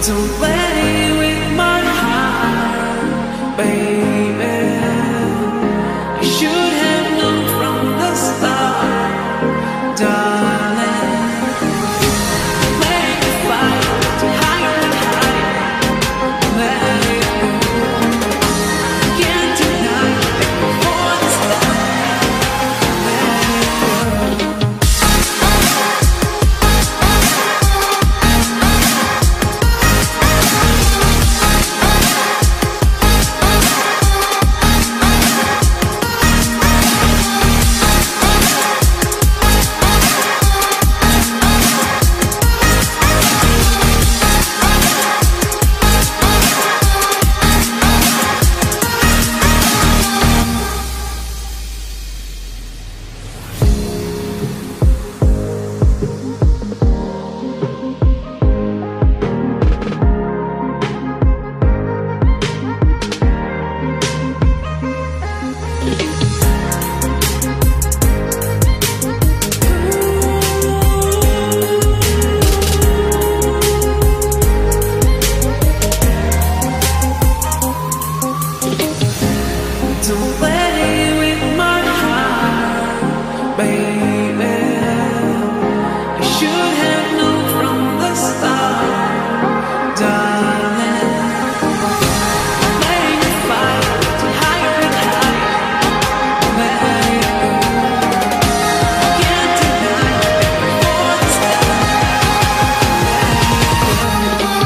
Don't play with my heart, baby. I should have known from the start, darling. Make the fight to higher and higher. Let it go. Can't deny it before the start. Let it go. Don't play with my heart, baby. I should have known from the start, darling. Make the fight to higher and higher. Let it go. Can't deny it before the start. Let it go.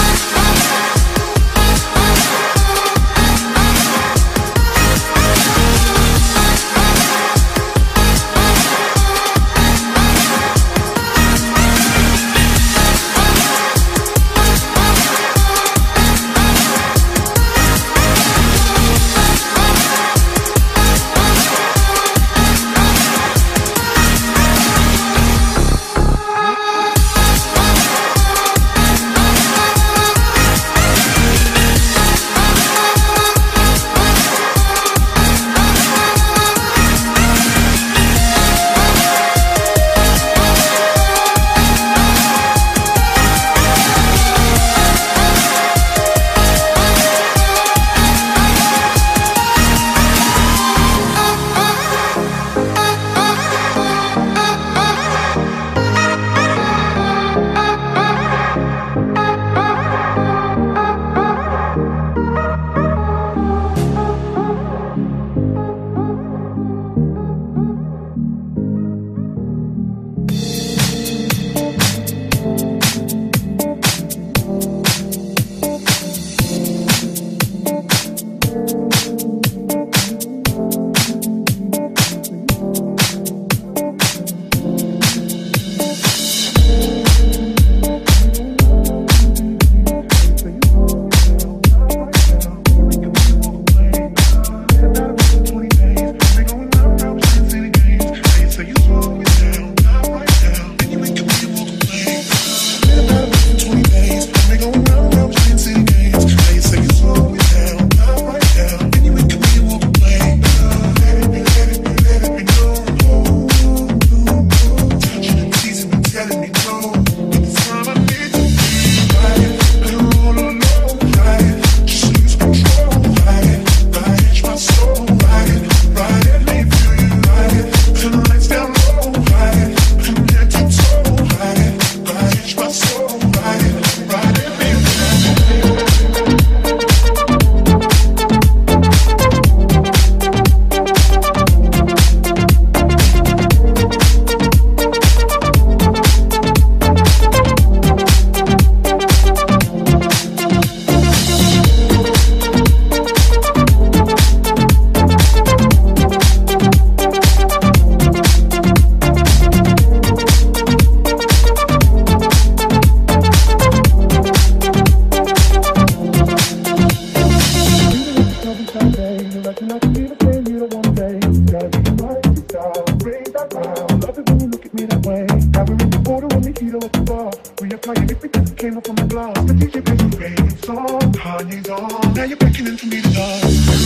Now you're beckoning for me to love.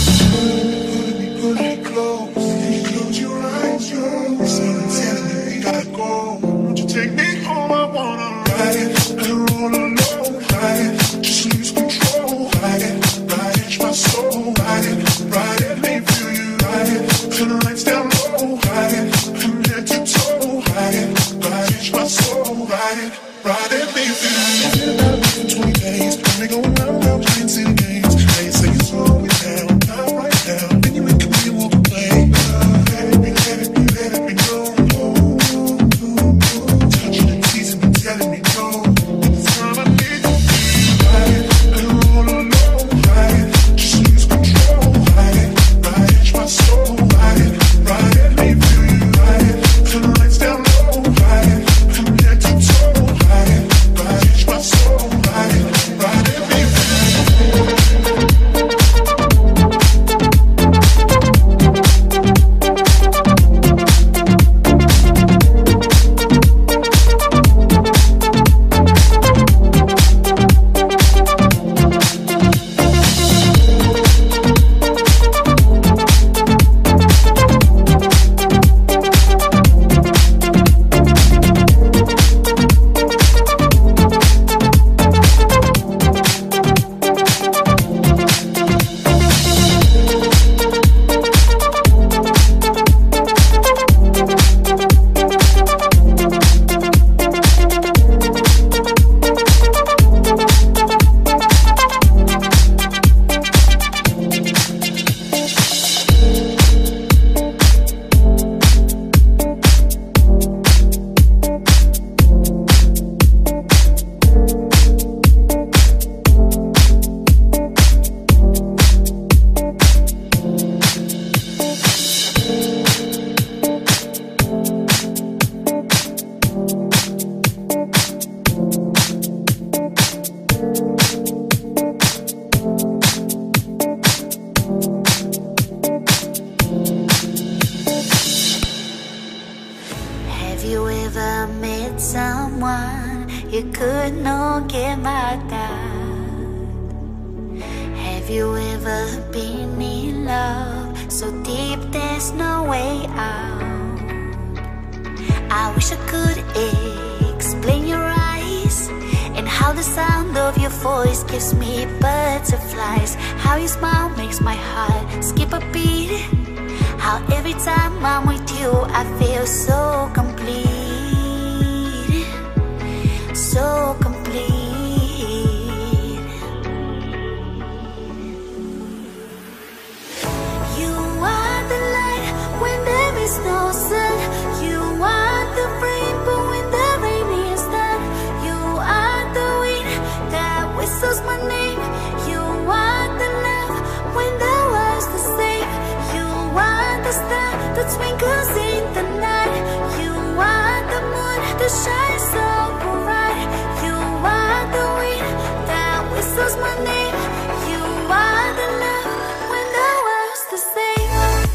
Pull me close. Close your eyes, Someone telling me we gotta go. Won't you take me home? I wanna ride. I roll alone, ride. Have you ever been in love so deep there's no way out? I wish I could explain your eyes and how the sound of your voice gives me butterflies. How your smile makes my heart skip a beat. How every time I'm with you I feel so complete. So complete. You are the light when there is no sun. You are the rainbow when the rain is done. You are the wind that whistles my name. You are the love when the world's the same. You are the star that twinkles in the night. You are the moon that shines so bright. You are the wind that whistles my name. You are the love when the world's the same.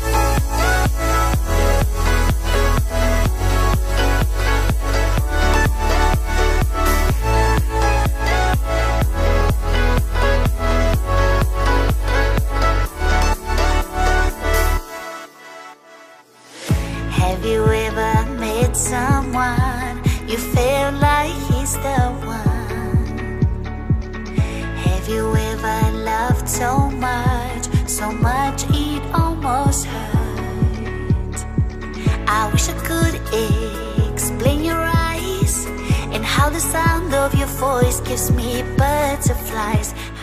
Have you ever met someone you felt like he's the one? Have you ever loved so much it almost hurt? I wish I could explain your eyes and how the sound of your voice gives me butterflies.